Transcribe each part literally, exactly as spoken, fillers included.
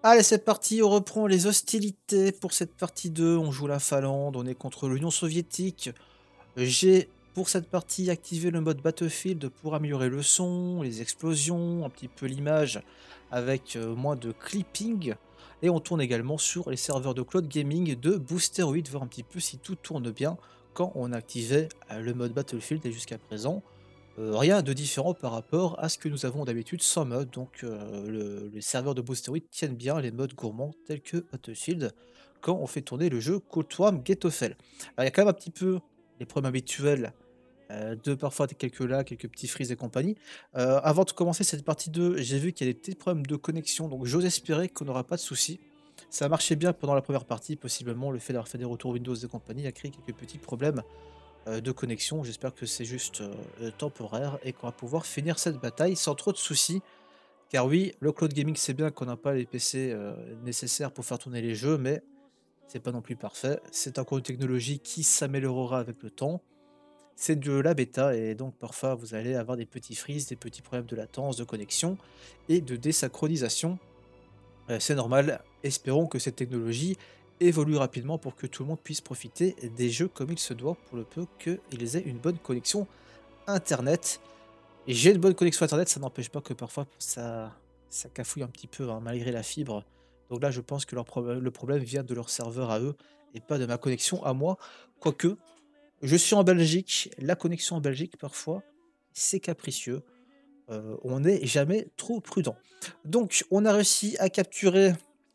Allez, c'est parti, on reprend les hostilités pour cette partie deux. On joue la Finlande, on est contre l'Union soviétique. J'ai, pour cette partie, activé le mode Battlefield pour améliorer le son, les explosions, un petit peu l'image avec euh, moins de clipping. Et on tourne également sur les serveurs de cloud gaming de Boosteroid, voir un petit peu si tout tourne bien quand on activait euh, le mode Battlefield. Et jusqu'à présent, euh, rien de différent par rapport à ce que nous avons d'habitude sans mode. Donc euh, le- les serveurs de Boosteroid tiennent bien les modes gourmands tels que Battlefield quand on fait tourner le jeu Cold War Ghettophel. Alors il y a quand même un petit peu les problèmes habituels, heu, de parfois des quelques lags, quelques petits freeze et compagnie. Heu, avant de commencer cette partie deux, j'ai vu qu'il y a des petits problèmes de connexion, donc j'ose espérer qu'on n'aura pas de soucis. Ça marchait bien pendant la première partie, possiblement le fait d'avoir fait des retours Windows et compagnie a créé quelques petits problèmes, heu, de connexion. J'espère que c'est juste, heu heu, temporaire et qu'on va pouvoir finir cette bataille sans trop de soucis. Car oui, le cloud gaming, c'est bien qu'on n'a pas les P C, heu, nécessaires pour faire tourner les jeux, mais c'est pas non plus parfait. C'est encore une technologie qui s'améliorera avec le temps. C'est de la bêta et donc parfois vous allez avoir des petits freeze, des petits problèmes de latence, de connexion et de désynchronisation. Heu, c'est normal. Espérons que cette technologie évolue rapidement pour que tout le monde puisse profiter des jeux comme il se doit, pour le peu qu'ils aient une bonne connexion internet. Et j'ai une bonne connexion internet, ça n'empêche pas que parfois ça ça cafouille un petit peu, hein, malgré la fibre. Donc là, je pense que leur prob le problème vient de leur serveur à eux et pas de ma connexion à moi. Quoique, je suis en Belgique, la connexion en Belgique parfois, c'est capricieux, heu, on n'est jamais trop prudent. Donc on a réussi à capturer,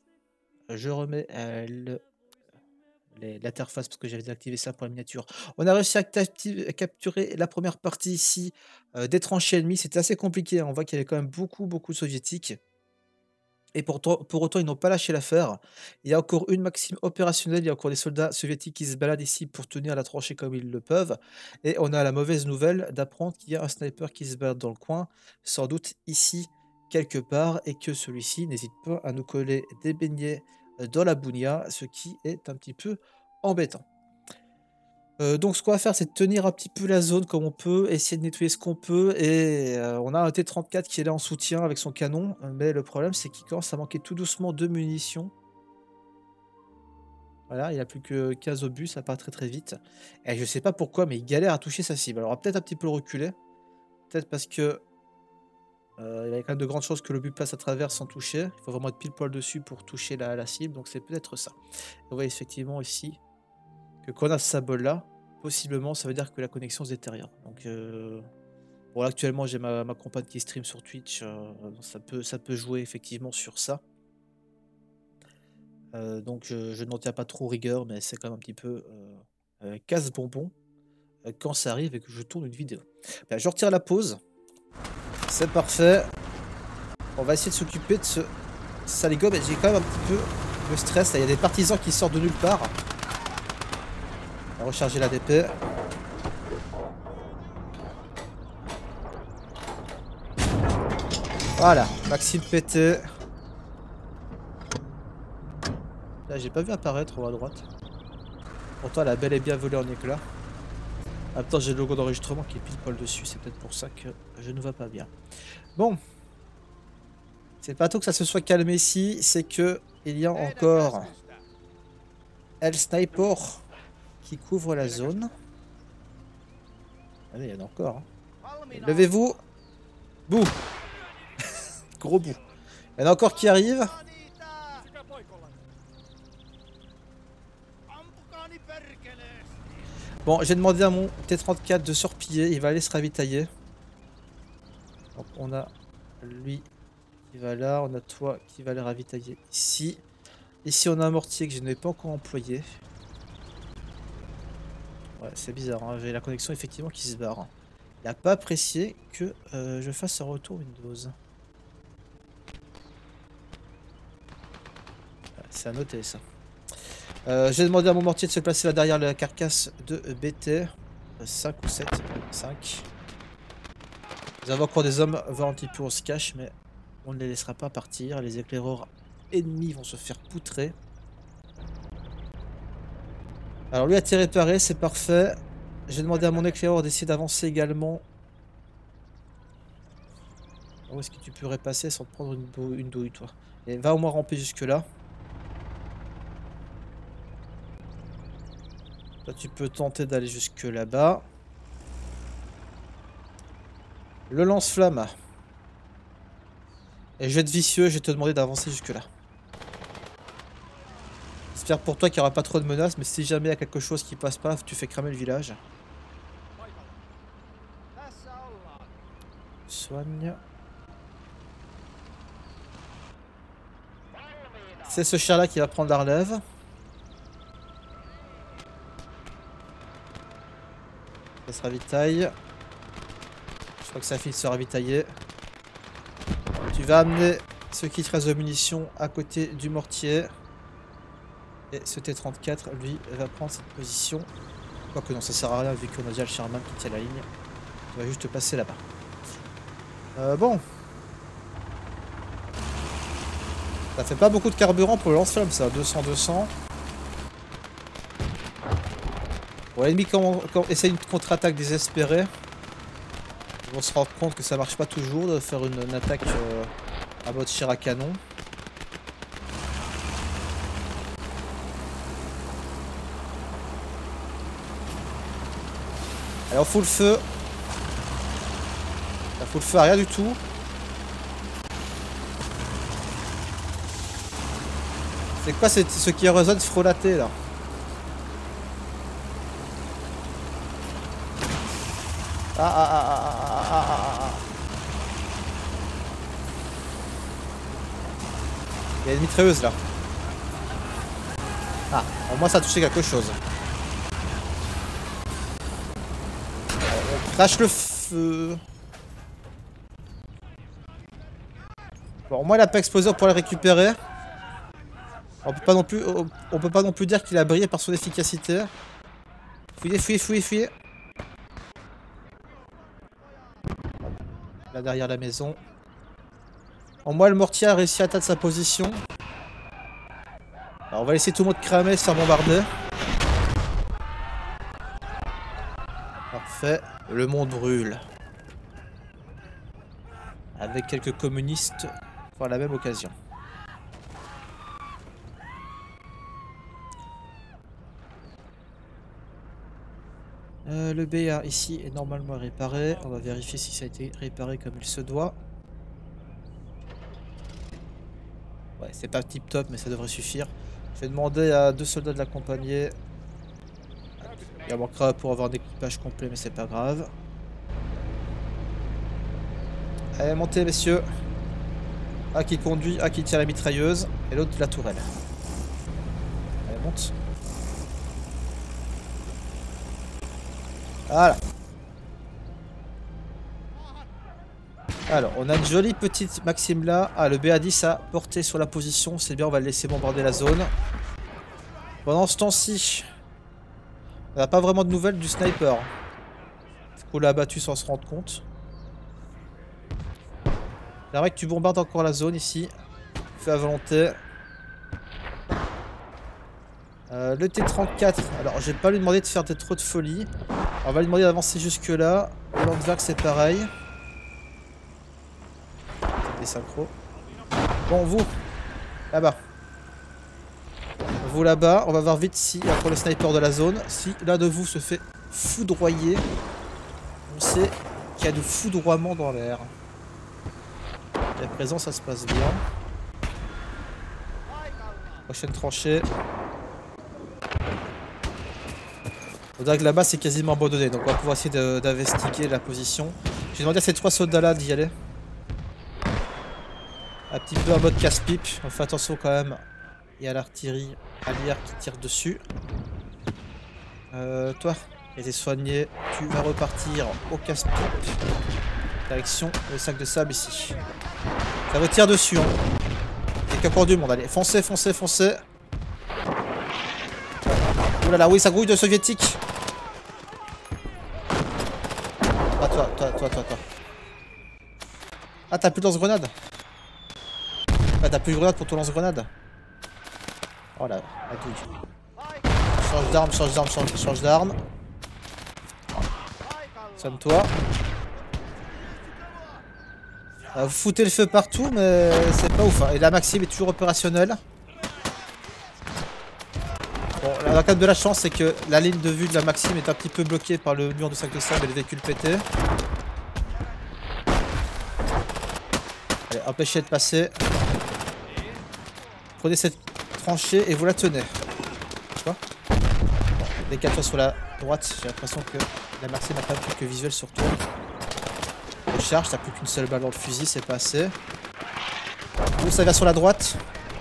je remets, heu, le les l'interface parce que j'avais désactivé ça pour la miniature. On a réussi à capti à capturer la première partie ici, heu, des tranchées ennemies. C'était assez compliqué, hein, on voit qu'il y avait quand même beaucoup, beaucoup de soviétiques et pourtant pour autant, ils n'ont pas lâché l'affaire. Il y a encore une maxime opérationnelle, il y a encore des soldats soviétiques qui se baladent ici pour tenir la tranchée comme ils le peuvent et on a la mauvaise nouvelle d'apprendre qu'il y a un sniper qui se balade dans le coin, sans doute ici quelque part et que celui-ci n'hésite pas à nous coller des beignets, heu, dans la bougna, ce qui est un petit peu embêtant. Heu, donc ce qu'on va faire, c'est de tenir un petit peu la zone comme on peut, essayer de nettoyer ce qu'on peut et heu, on a un T trente-quatre qui est là en soutien avec son canon, heu, mais le problème, c'est qu'il commence à manquer tout doucement de munitions. Voilà, il a plus que quinze obus, ça part très, très vite et je sais pas pourquoi, mais il galère à toucher sa cible. Alors on va peut-être un petit peu le reculer, peut-être parce que, heu, il y a quand même de grandes chances que l'obus passe à travers sans toucher. Il faut vraiment être pile poil dessus pour toucher la la cible, donc c'est peut-être ça. Vous voyez effectivement ici que quand on a ce symbole-là, possiblement, ça veut dire que la connexion se détériore. Donc, heu, bon là actuellement j'ai ma ma compagne qui stream sur Twitch, heu, ça peut ça peut jouer effectivement sur ça. Heu, donc je je n'en tiens pas trop rigueur, mais c'est quand même un petit peu, heu heu, casse-bonbon, heu, quand ça arrive et que je tourne une vidéo. Bah, je retire la pause, c'est parfait. On va essayer de s'occuper de ce saligomme et j'ai quand même un petit peu de stress là, il y a des partisans qui sortent de nulle part. On va recharger la D P. Voilà, Maxime pété. Là, j'ai pas vu apparaître en haut à droite. Pourtant, elle a bel et bien volé en éclats. En même temps, j'ai le logo d'enregistrement qui est pile poil dessus. C'est peut-être pour ça que je ne vois pas bien. Bon, c'est pas tout que ça se soit calmé ici. C'est que il y a encore El Sniper qui couvre la zone. Allez, il y en a encore, hein. Levez-vous. Bouh. Gros bout. Il y en a encore qui arrivent. Bon, j'ai demandé à mon T trente-quatre de se repiller. Il va aller se ravitailler. Donc, on a lui qui va là. On a toi qui va aller ravitailler ici. Ici, on a un mortier que je n'ai pas encore employé. Ouais, c'est bizarre, hein. J'ai la connexion effectivement qui se barre. Il n'a pas apprécié que euh, je fasse un retour Windows. Ouais, c'est à noter ça. Euh, J'ai demandé à mon mortier de se placer là derrière la carcasse de B T. cinq ou sept. cinq. Nous avons encore des hommes voir un petit peu, on se cache, mais on ne les laissera pas partir. Les éclaireurs ennemis vont se faire poutrer. Alors lui a été réparé, c'est parfait. J'ai demandé à mon éclaireur d'essayer d'avancer également. Où est-ce que tu pourrais passer sans te prendre une, dou une douille, toi? Et va au moins ramper jusque-là. Toi, tu peux tenter d'aller jusque là-bas. Le lance-flamme. Et je vais être vicieux, je vais te demander d'avancer jusque-là. J'espère pour toi qu'il n'y aura pas trop de menaces, mais si jamais il y a quelque chose qui passe pas, tu fais cramer le village. Soigne. C'est ce chien-là qui va prendre la relève. Ça se ravitaille. Je crois que ça finit de se ravitailler. Tu vas amener ce qui te reste de munitions à côté du mortier. Et ce T trente-quatre, lui, va prendre cette position. Quoique non, ça sert à rien vu qu'on a déjà le Sherman qui tient la ligne. Tu vas juste te passer là-bas. Euh, bon. Ça fait pas beaucoup de carburant pour le lance-flamme, ça. deux cents, deux cents. Bon, l'ennemi quand, quand essaye une contre-attaque désespérée. Ils vont se rendre compte que ça marche pas toujours de faire une, une attaque euh, à mode tir à canon. Allez, on fout le feu. Ça fout le feu à rien du tout. C'est quoi ce qui résonne frelaté là? Ah ah ah ah ah ah ah ah. Il y a une mitrailleuse là. Ah, au moins ça a touché quelque chose. On crache le feu. Bon, au moins il a pas explosé pour le récupérer. On peut pas non plus, on peut pas non plus dire qu'il a brillé par son efficacité. Fouillez, fouillez, fouillez, fouillez. Là derrière la maison. Au moins le mortier a réussi à atteindre sa position. Alors on va laisser tout le monde cramer sans bombarder. Parfait. Le monde brûle. Avec quelques communistes pour la même occasion. Euh, le B A ici est normalement réparé. On va vérifier si ça a été réparé comme il se doit. Ouais, c'est pas tip top, mais ça devrait suffire. Je vais demander à deux soldats de l'accompagner. Il en manquera pour avoir un équipage complet, mais c'est pas grave. Allez, montez, messieurs. Un qui conduit, un qui tire la mitrailleuse, et l'autre la tourelle. Allez, monte. Voilà. Alors, on a une jolie petite Maxime là. Ah, le B A dix a porté sur la position. C'est bien, on va le laisser bombarder la zone. Pendant ce temps-ci, on n'a pas vraiment de nouvelles du sniper. On l'a abattu sans se rendre compte. J'aimerais que tu bombardes encore la zone ici. Fais à volonté. Euh, le T trente-quatre. Alors, j'ai pas lui demandé de faire des trop de folie. On va lui demander d'avancer jusque là. Le Landwerk c'est pareil. Des synchros. Bon, vous. Là-bas. Vous là-bas. On va voir vite si, après le sniper de la zone, si l'un de vous se fait foudroyer. On sait qu'il y a du foudroiement dans l'air. À présent, ça se passe bien. Prochaine tranchée. On dirait que là-bas c'est quasiment abandonné, donc on va pouvoir essayer d'investiguer la position. J'ai demandé à ces trois soldats là d'y aller. Un petit peu en mode casse-pipe, on fait attention quand même. Il y a l'artillerie alliée qui tire dessus. Euh, toi, tu été soigné, tu vas repartir au casse-pipe. Direction le sac de sable ici. Ça retire dessus, hein. Il y a encore du monde, allez, foncez, foncez, foncez. Ouh là là, oui, ça grouille de soviétique. Ah, toi, toi, toi, toi, toi. Ah, t'as plus de lance-grenade. Ah, t'as plus de grenade pour ton lance-grenade. Oh là, la douille. Change d'arme, change d'arme, change, change d'arme. Sonne-toi. Euh, vous foutez le feu partout, mais c'est pas ouf. Hein. Et la Maxime est toujours opérationnelle. Bon, la carte de la chance, c'est que la ligne de vue de la Maxime est un petit peu bloquée par le mur de sac de sable et les véhicules pétés. Allez, empêchez de passer. Prenez cette tranchée et vous la tenez. Quoi? Bon, décale-toi sur la droite. J'ai l'impression que la Maxime n'a pas plus que visuel sur toi. Recharge, t'as plus qu'une seule balle dans le fusil, c'est pas assez. Vous, ça va sur la droite.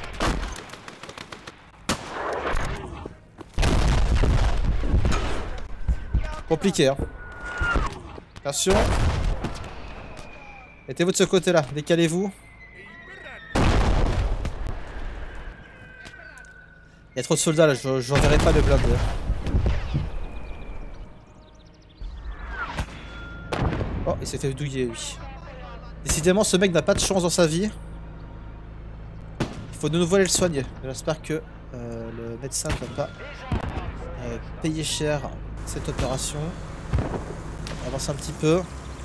Compliqué, hein. Attention. Mettez-vous de ce côté-là, décalez-vous. Il y a trop de soldats là, je n'enverrai pas de blinde. Oh, il s'est fait douiller, oui. Décidément, ce mec n'a pas de chance dans sa vie. Il faut de nouveau aller le soigner. J'espère que euh, le médecin ne va pas euh, payer cher cette opération. On avance un petit peu.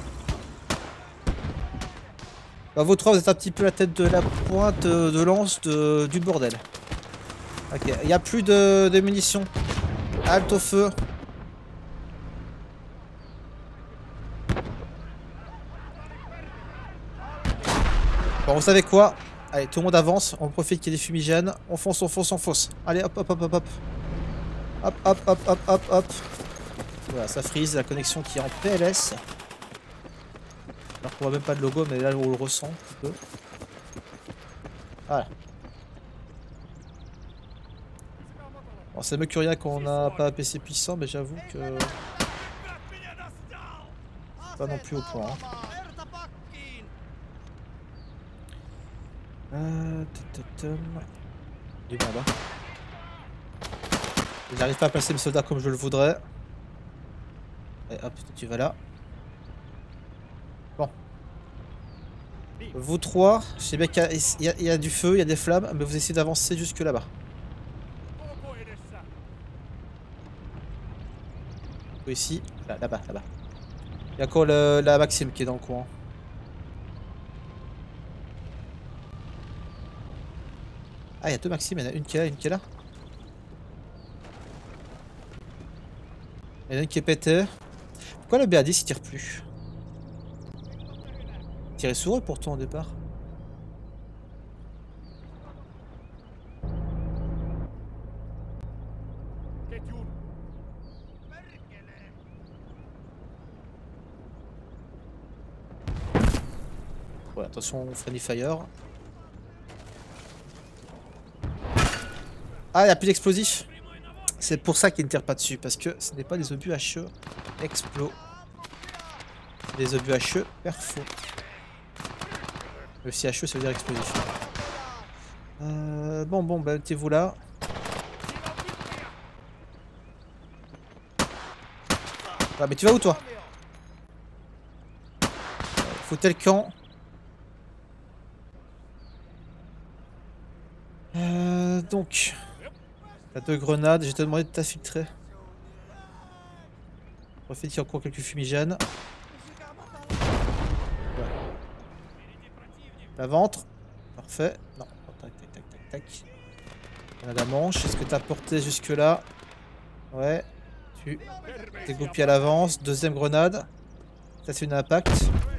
Bah, vous trois, vous êtes un petit peu la tête de la pointe de lance de, du bordel. Ok, il n'y a plus de, de munitions. Halte au feu. Bon, vous savez quoi? Allez, tout le monde avance. On profite qu'il y ait des fumigènes. On fonce, on fonce, on fonce. Allez, hop, hop, hop, hop, hop. Hop, hop, hop, hop, hop, hop. Voilà, ça freeze. La connexion qui est en P L S. Alors qu'on voit même pas de logo, mais là, on le ressent un petit peu. Voilà. Bon, c'est mieux que rien qu'on n'a pas un P C puissant, mais j'avoue que... pas non plus au point. Hein. Euh... Du bas là. J'arrive pas à placer mes soldats comme je le voudrais. Et hop, tu vas là. Bon. Vous trois, je sais bien qu'il y, y, y a du feu, il y a des flammes, mais vous essayez d'avancer jusque là-bas. Ici, là, là-bas, là-bas. Il y a encore le, la Maxime qui est dans le coin. Ah, il y a deux Maximes, il y en a une qui est là, une qui est là. Il y en a une qui est pétée. Pourquoi le B A dix il tire plus? Il tirait sur eux pourtant au départ. Ouais, attention, friendly fire. Ah, il n'y a plus d'explosifs. C'est pour ça qu'ils ne tirent pas dessus, parce que ce n'est pas des obus H E explos. Des obus H E perfo. Le C H E ça veut dire explosif. Euh, bon, bon, bah mettez-vous là. Ah, mais tu vas où toi? Foutez le camp. Euh, donc, t'as deux grenades, je vais te demander de t'infiltrer. Profite qu'il y a encore quelques fumigènes. Ouais. La ventre. Parfait. Non, tac, tac, tac, tac, tac. On a la manche. Est-ce que t'as porté jusque là? Ouais. Tu t'es goupillé à l'avance. Deuxième grenade. Ça c'est une impact.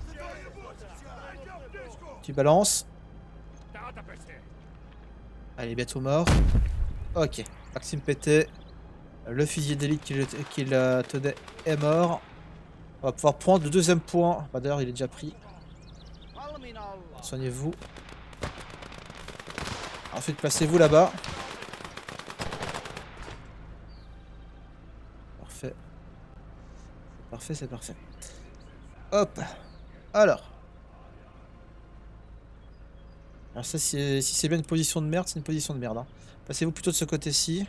Tu balances. Allez, bientôt mort. Ok. Maxime pété. Le fusil d'élite qui, qui la tenait est mort. On va pouvoir prendre le deuxième point. Bah, d'ailleurs, il est déjà pris. Soignez-vous. Ensuite, placez-vous là-bas. Parfait. C'est parfait, c'est parfait. Hop. Alors. Alors ça, si c'est bien une position de merde, c'est une position de merde. Hein. Placez-vous plutôt de ce côté-ci.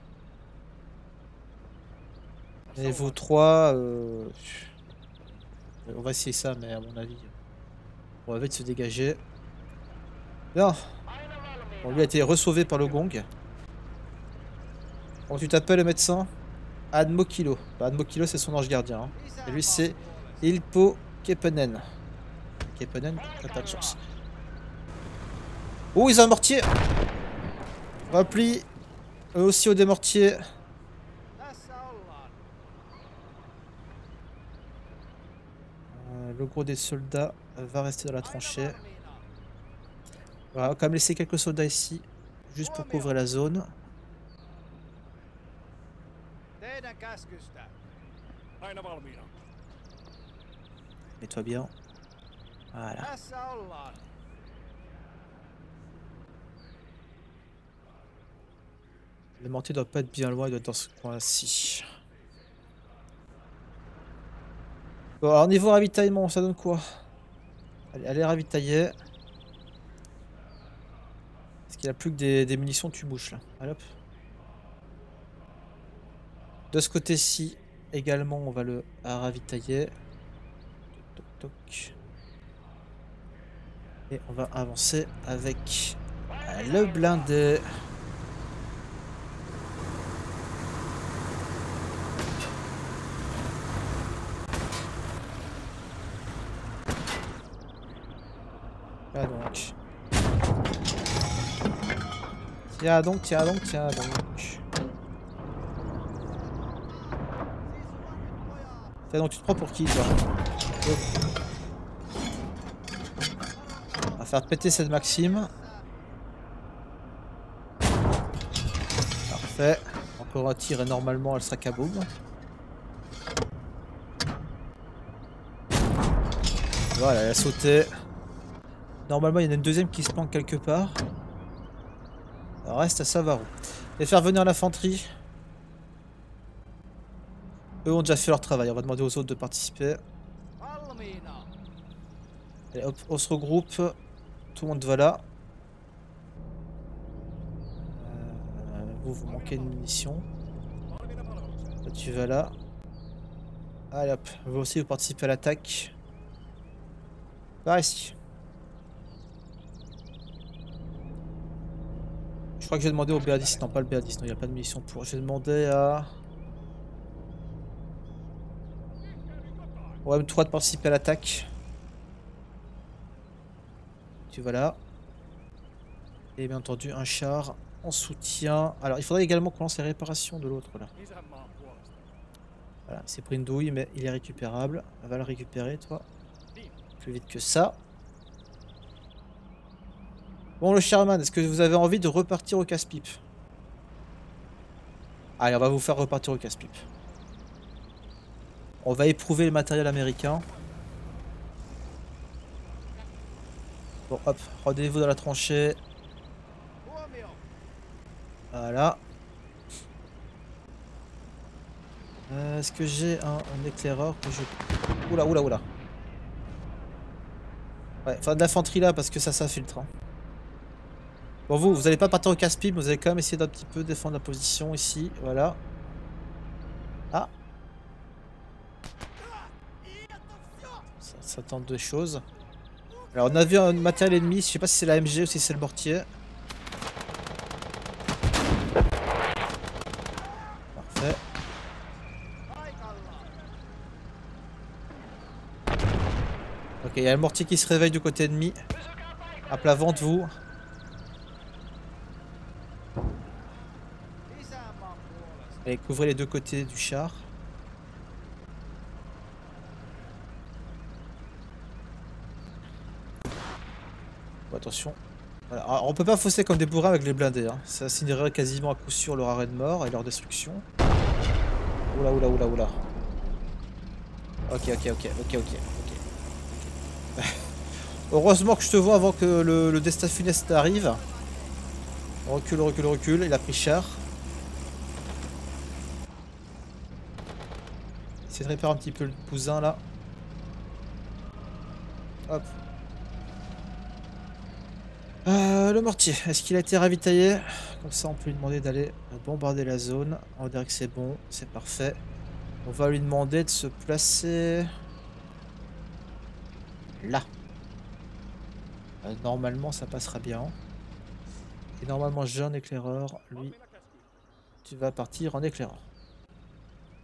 Et vous trois... Euh... On va essayer ça, mais à mon avis... On va vite se dégager. Bien. Bon, lui a été ressauvé par le gong. Comment tu t'appelles le médecin? Admokilo. Bah, Admokilo c'est son ange gardien. Hein. Et lui c'est Ilpo Kepenen. Ok. Kepenen, t'as pas de chance. Oh, ils ont un mortier. Repli. Eux aussi au des mortiers. Euh, le gros des soldats va rester dans la tranchée. Voilà, on va quand même laisser quelques soldats ici. Juste pour couvrir la zone. Mets-toi bien. Voilà. Le mortier doit pas être bien loin, il doit être dans ce coin-ci. Bon, alors niveau ravitaillement, ça donne quoi? Allez, allez ravitailler. Est-ce qu'il n'y a plus que des, des munitions tue-bouches là? Allez hop. De ce côté-ci, également, on va le ravitailler. Toc, toc, toc. Et on va avancer avec le blindé. Ah donc. Tiens donc, tiens donc, tiens donc. Tiens donc, tu te prends pour qui toi? On va faire péter cette Maxime. Parfait. Encore un tir et normalement elle sera kaboom. Voilà, elle a sauté. Normalement il y en a une deuxième qui se planque quelque part. Ça reste à savoir où. Et faire venir l'infanterie. Eux ont déjà fait leur travail, on va demander aux autres de participer. Allez hop, on se regroupe. Tout le monde va là. Euh, vous, vous manquez de munitions. Toi, tu vas là. Allez hop, vous aussi vous participez à l'attaque. Par ici. Je crois que je vais demander au B A dix. Non, pas le B A dix, non, il n'y a pas de munitions pour. Je vais demander à... Ouais, M trois de participer à l'attaque. Tu vas là. Et bien entendu, un char en soutien. Alors, il faudrait également qu'on lance les réparations de l'autre là. Voilà, il s'est pris une douille, mais il est récupérable. On va le récupérer, toi. Plus vite que ça. Bon, le Sherman, est-ce que vous avez envie de repartir au casse-pipe? Allez, on va vous faire repartir au casse-pipe. On va éprouver le matériel américain. Bon, hop, rendez-vous dans la tranchée. Voilà. Euh, Est-ce que j'ai un, un éclaireur que je... Oula, oula, oula. Ouais, enfin de l'infanterie là parce que ça s'infiltre. Hein. Bon, vous, vous allez pas partir au casse-pipe, vous allez quand même essayer d'un petit peu défendre la position ici. Voilà. Ah. Ça, ça tente deux choses. Alors, on a vu un matériel ennemi, je sais pas si c'est la M G ou si c'est le mortier. Parfait. Ok, il y a le mortier qui se réveille du côté ennemi. À plat ventre, vous. Allez, couvrez les deux côtés du char. Bon, attention. Voilà. Alors, on peut pas fausser comme des bourrins avec les blindés. Hein. Ça signerait quasiment à coup sûr leur arrêt de mort et leur destruction. Oula, oula, oula, oula. Ok, ok, ok, ok, ok, ok. Heureusement que je te vois avant que le, le destin funeste arrive. On recule, recule, recule. Il a pris cher. Essaye de réparer un petit peu le cousin là. Hop. Euh, le mortier, est-ce qu'il a été ravitaillé? Comme ça on peut lui demander d'aller bombarder la zone. On dirait que c'est bon, c'est parfait. On va lui demander de se placer là. Euh, normalement ça passera bien. Et normalement j'ai un éclaireur. Lui, tu vas partir en éclaireur.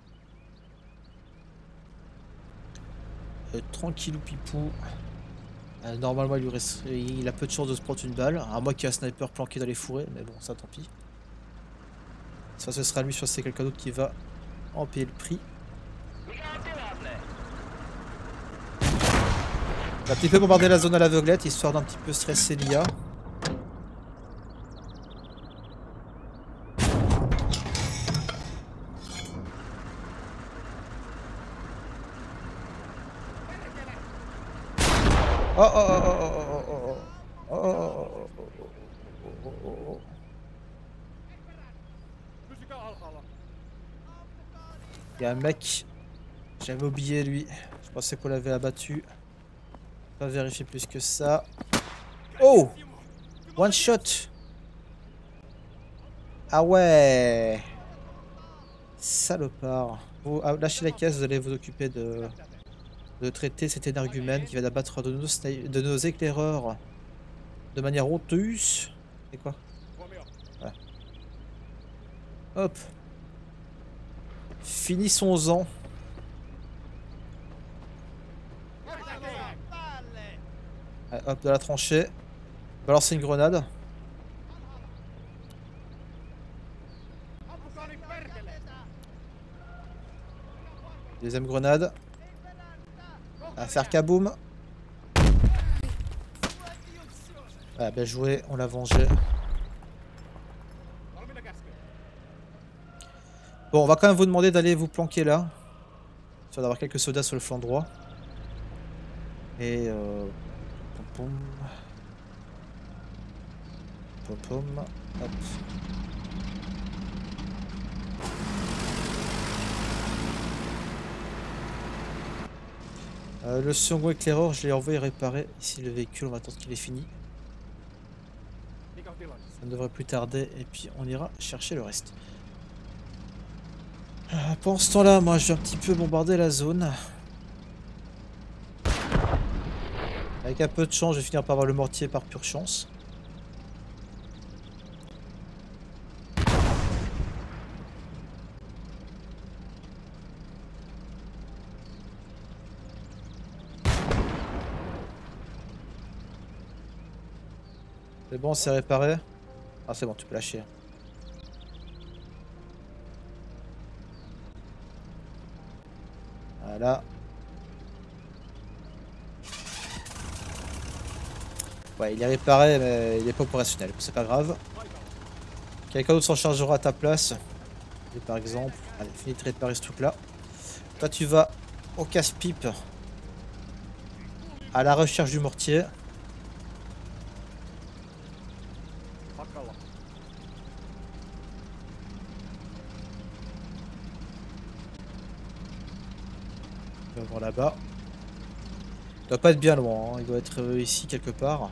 Euh, tranquillou pipou. Euh, normalement, il, lui reste... il a peu de chances de se prendre une balle. À moins qu'il y ait un sniper planqué dans les fourrés, mais bon, ça tant pis. Ça, ce sera lui, soit c'est quelqu'un d'autre qui va en payer le prix. On va un petit peu bombarder la zone à l'aveuglette, histoire d'un petit peu stresser l'I A. Oh oh oh oh oh oh oh oh oh oh oh oh oh. Il y a un mec, j'avais oublié lui, je pensais qu'on l'avait abattu. Pas vérifier plus que ça. Oh, one shot. Ah ouais. Salopard. Vous ah, lâchez la caisse, vous allez vous occuper de, de traiter cet énergumène qui va abattre de nos, de nos éclaireurs de manière honteuse. C'est quoi? Ouais. Hop. Finissons-en. Allez, hop, de la tranchée. Balancer une grenade. Deuxième grenade. À faire kaboum. Ah, bien joué, on l'a vengé. Bon, on va quand même vous demander d'aller vous planquer là. Histoire d'avoir quelques soldats sur le flanc droit. Et euh... Pom pom. Pom pom. Hop. Euh, le second éclaireur, je l'ai envoyé réparer. Ici le véhicule, on va attendre qu'il ait fini. Ça ne devrait plus tarder et puis on ira chercher le reste. Euh, pendant ce temps-là, moi je vais un petit peu bombarder la zone. Avec un peu de chance, je vais finir par avoir le mortier par pure chance. C'est bon, c'est réparé. Ah c'est bon, tu peux lâcher. Voilà. Ouais, il est réparé, mais il est pas opérationnel. C'est pas grave. Quelqu'un d'autre s'en chargera à ta place. Et par exemple, allez, finis de réparer ce truc là. Toi, tu vas au casse-pipe à la recherche du mortier. On va voir là-bas. Il doit pas être bien loin, hein. Il doit être euh, ici quelque part.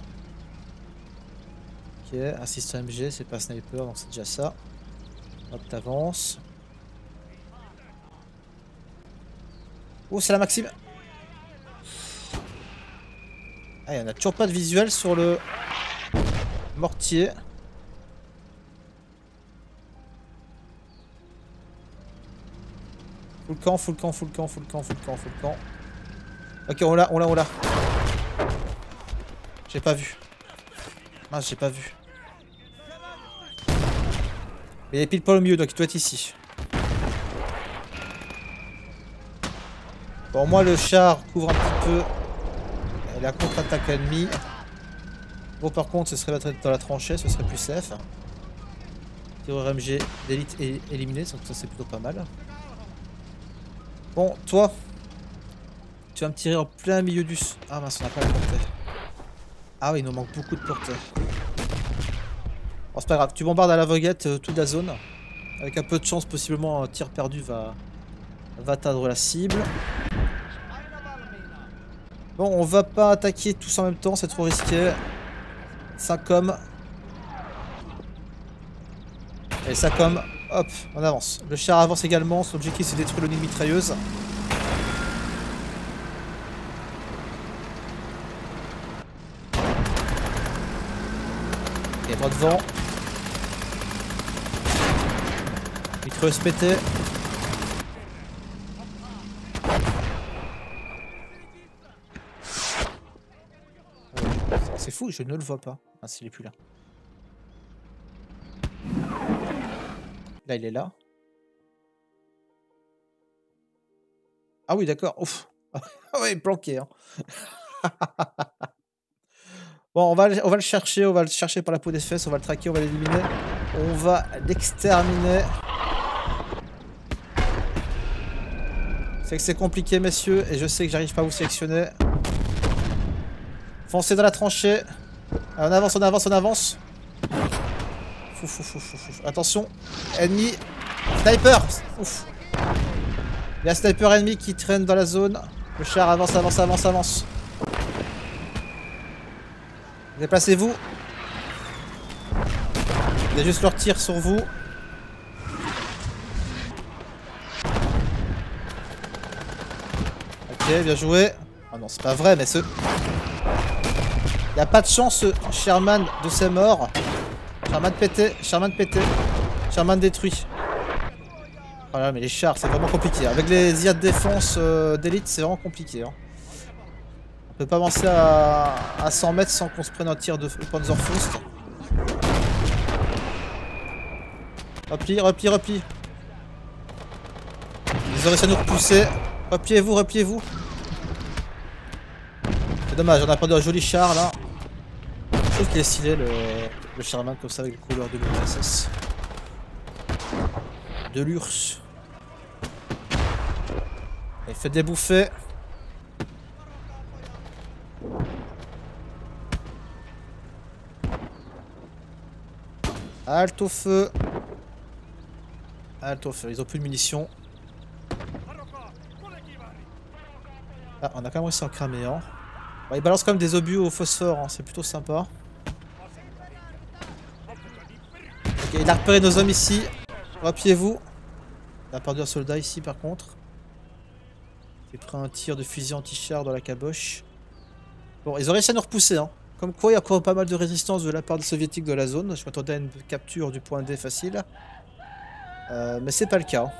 Ok, assistant M G, c'est pas sniper, donc c'est déjà ça. Hop, t'avances. Oh, c'est la Maxime. Ah, il n'y en a toujours pas de visuel sur le mortier. Full camp, full camp, full camp, full camp, full camp, full camp. Ok, on l'a, on l'a, on l'a. J'ai pas vu. Ah, j'ai pas vu. Mais il est pile poil au milieu, donc il doit être ici. Bon, moi le char couvre un petit peu la contre-attaque ennemie. Bon, par contre, ce serait dans la tranchée, ce serait plus safe. Tireur M G d'élite éliminé, donc ça c'est plutôt pas mal. Bon, toi, tu vas me tirer en plein milieu du... Ah mince, on n'a pas la portée. Ah oui, il nous manque beaucoup de portée. Bon, c'est pas grave, tu bombardes à l'aveuglette euh, toute la zone. Avec un peu de chance, possiblement un tir perdu va, va atteindre la cible. Bon, on va pas attaquer tous en même temps, c'est trop risqué. Ça comme. Et ça comme. Hop, on avance. Le char avance également, son objectif c'est de détruire le nid de mitrailleuse. Et droit devant. Mitrailleuse pétée. fou, je ne le vois pas. Ah, s'il est plus là. Là, il est là. Ah oui, d'accord. Ouf. Ah ouais, planqué. Hein. Bon, on va, on va le chercher, on va le chercher par la peau des fesses, on va le traquer, on va l'éliminer. On va l'exterminer. C'est que c'est compliqué, messieurs, et je sais que j'arrive pas à vous sélectionner. Foncez dans la tranchée. Allez, on avance, on avance, on avance. Fou, fou, fou, fou, fou. Attention, ennemi. Sniper. Ouf. Il y a un sniper ennemi qui traîne dans la zone. Le char avance, avance, avance, avance. Déplacez-vous. Il y a juste leur tir sur vous. Ok, bien joué. Ah non, c'est pas vrai, mais ce... Il n'y a pas de chance, ce Sherman, de ses morts. Sherman pété, Sherman pété. Sherman détruit. Voilà, mais les chars, c'est vraiment compliqué. Avec les I A de défense euh, d'élite, c'est vraiment compliqué. Hein. On peut pas avancer à, à cent mètres sans qu'on se prenne un tir de Panzerfaust. Repli, repli, repli. Ils auraient ça nous repousser. Repliez-vous, repliez-vous. C'est dommage, on a perdu un joli char là. Je trouve qu'il est stylé le, le Sherman comme ça avec les couleurs de l'U R S S. De l'U R S S. Il fait des bouffées. Halte au feu. Halte au feu. Ils ont plus de munitions. Ah, on a quand même réussi à en cramer un. Hein. Bon, ils balancent quand même des obus au phosphore. Hein. C'est plutôt sympa. Ok, il a repéré nos hommes ici. Repliez-vous. On a perdu un soldat ici par contre. J'ai pris un tir de fusil anti-char dans la caboche. Bon, ils ont réussi à nous repousser. Hein. Comme quoi, il y a encore pas mal de résistance de la part des soviétiques de la zone. Je m'attendais à une capture du point D facile. Euh, mais c'est pas le cas. Hein.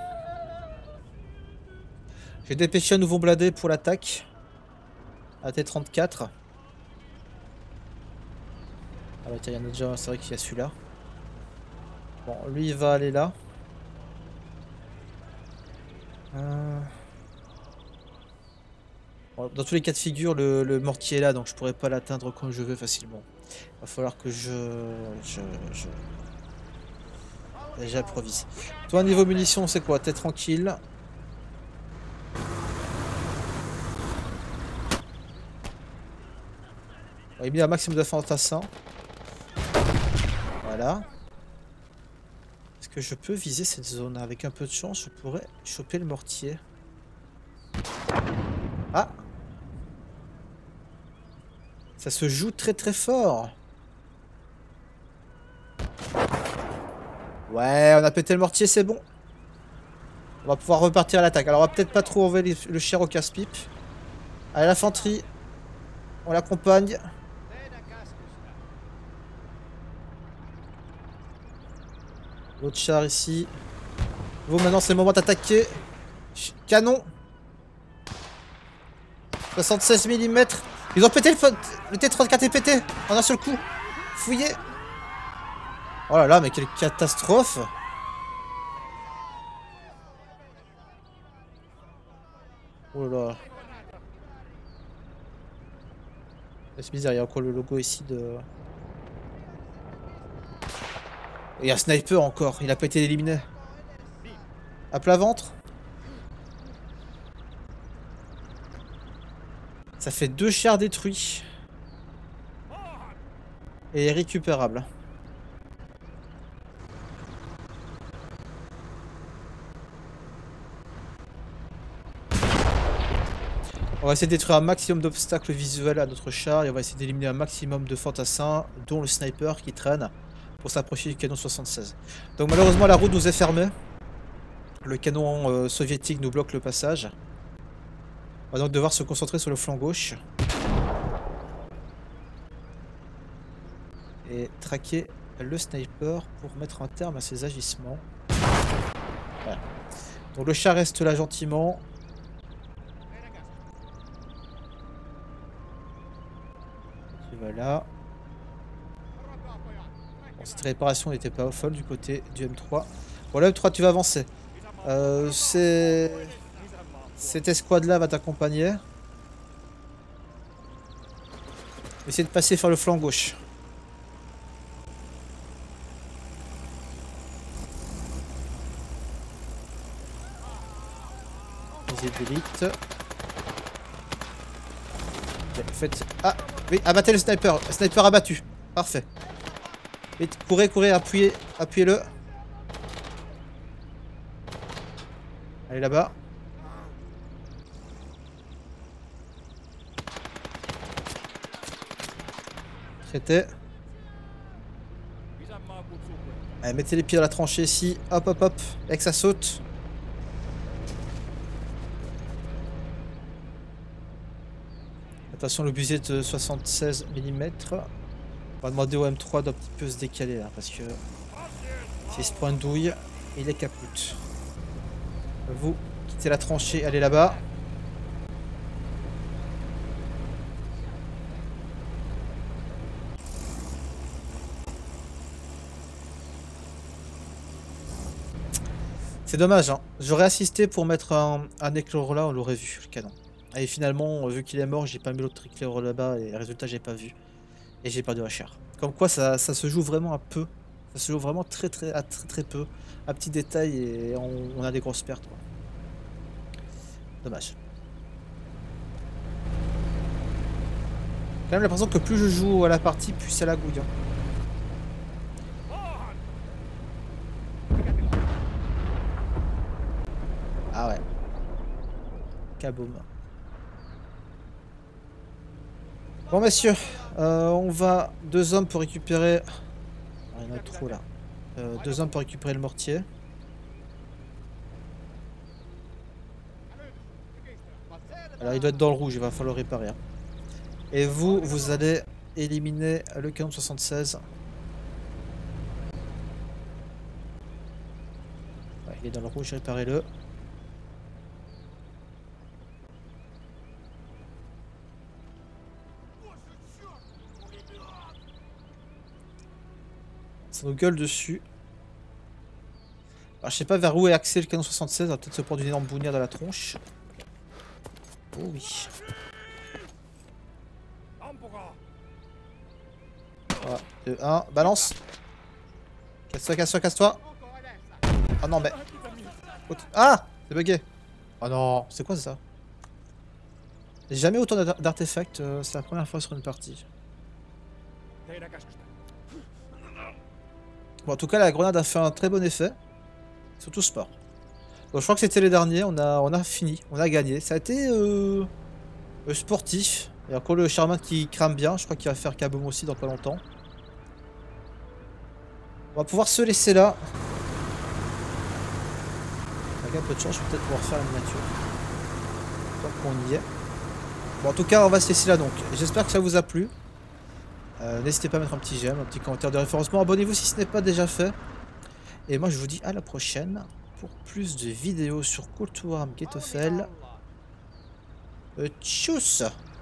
J'ai dépêché un nouveau blindé pour l'attaque. A T trente-quatre. Ah bah tiens, il y en a déjà, c'est vrai qu'il y a celui-là. Bon, lui il va aller là. Euh... Bon, dans tous les cas de figure, le, le mortier est là, donc je pourrais pas l'atteindre quand je veux facilement. Il va falloir que je... je... je... J'improvise. Toi, niveau munitions, c'est quoi? T'es tranquille. On a mis un maximum de fantassins. Voilà. Est-ce que je peux viser cette zone? Avec un peu de chance, je pourrais choper le mortier. Ah! Ça se joue très très fort. Ouais, on a pété le mortier, c'est bon. On va pouvoir repartir à l'attaque. Alors on va peut-être pas trop enlever le char au casse-pipe. Allez, l'infanterie. On l'accompagne. L'autre char ici. Vous, maintenant c'est le moment d'attaquer. Canon. soixante-seize millimètres. Ils ont pété le, le T trente-quatre est pété en un seul coup. Fouillé. Oh là là, mais quelle catastrophe. Oh là là. C'est bizarre, il y a encore le logo ici de... Et il y a un sniper encore, il a pas été éliminé. À plat ventre. Ça fait deux chars détruits. Et récupérable. On va essayer de détruire un maximum d'obstacles visuels à notre char et on va essayer d'éliminer un maximum de fantassins, dont le sniper qui traîne pour s'approcher du canon soixante-seize. Donc malheureusement la route nous est fermée. Le canon euh, soviétique nous bloque le passage. On va donc devoir se concentrer sur le flanc gauche. Et traquer le sniper pour mettre un terme à ses agissements. Voilà. Donc le char reste là gentiment. Voilà. Cette réparation n'était pas folle du côté du M trois. Bon, le M trois, tu vas avancer. Euh, c'est... Cette escouade-là va t'accompagner. Essaye de passer sur le flanc gauche. Visée d'élite. Faites... Ah, oui, abattez le sniper. Le sniper abattu. Parfait. Vite, courez, courez, appuyez, appuyez-le. Allez là-bas. Traité. Allez, mettez les pieds dans la tranchée ici. Hop, hop, hop. Et que ça saute. Attention, le buset de soixante-seize millimètres. On va demander au M trois d'un petit peu se décaler là, parce que s'il se prend une douille, il est capoute. Vous, quittez la tranchée, allez là-bas. C'est dommage, hein. J'aurais assisté pour mettre un, un éclaireur là, on l'aurait vu, le canon. Et finalement, vu qu'il est mort, j'ai pas mis l'autre éclaireur là-bas et résultat, j'ai pas vu. Et j'ai perdu H R. Comme quoi, ça, ça se joue vraiment à peu. Ça se joue vraiment très très à très très peu. À petits détails et on, on a des grosses pertes. Quoi. Dommage. J'ai quand même l'impression que plus je joue à la partie, plus ça la gouille. Hein. Ah ouais. Kaboom. Bon messieurs, euh, on va deux hommes pour récupérer. Oh, il y en a trop là. Euh, deux hommes pour récupérer le mortier. Alors il doit être dans le rouge, il va falloir le réparer. Hein. Et vous, vous allez éliminer le canon soixante-seize. Ouais, il est dans le rouge, réparez-le. Ça nous gueule dessus. Alors, je sais pas vers où est axé le canon soixante-seize, on va peut-être se prendre une énorme bounière dans la tronche. Oh oui. trois, deux, un, balance. Casse-toi, casse-toi, casse-toi. Ah non, mais. Ah, c'est bugué. Oh non, c'est quoi ça? J'ai jamais autant d'artefacts, euh, c'est la première fois sur une partie. Bon, en tout cas, la grenade a fait un très bon effet. Surtout sport. Donc, je crois que c'était les derniers. On a, on a fini. On a gagné. Ça a été euh, euh, sportif. Il y a encore le Charmin qui crame bien. Je crois qu'il va faire Kaboom aussi dans pas longtemps. On va pouvoir se laisser là. Avec un peu de chance, je vais peut-être pouvoir faire la miniature. Tant qu'on y est. Bon, en tout cas, on va se laisser là donc. J'espère que ça vous a plu. Euh, N'hésitez pas à mettre un petit j'aime, un petit commentaire de référencement. Abonnez-vous si ce n'est pas déjà fait. Et moi, je vous dis à la prochaine pour plus de vidéos sur Call to Arms Gate of Hell. Euh, tchuss!